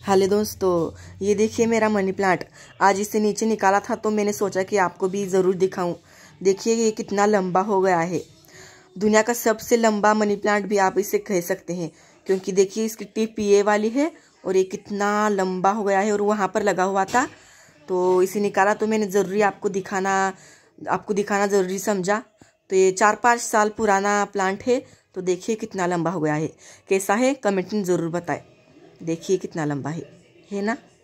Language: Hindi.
हेलो दोस्तों, ये देखिए मेरा मनी प्लांट। आज इसे नीचे निकाला था तो मैंने सोचा कि आपको भी ज़रूर दिखाऊं। देखिए ये कितना लंबा हो गया है। दुनिया का सबसे लंबा मनी प्लांट भी आप इसे कह सकते हैं, क्योंकि देखिए इसकी टिप ये वाली है और ये कितना लंबा हो गया है और वहाँ पर लगा हुआ था तो इसे निकाला तो मैंने ज़रूरी आपको दिखाना ज़रूरी समझा। तो ये 4-5 साल पुराना प्लांट है। तो देखिए कितना लंबा हो गया है। कैसा है कमेंट में ज़रूर बताएं। देखिए कितना लंबा है ना।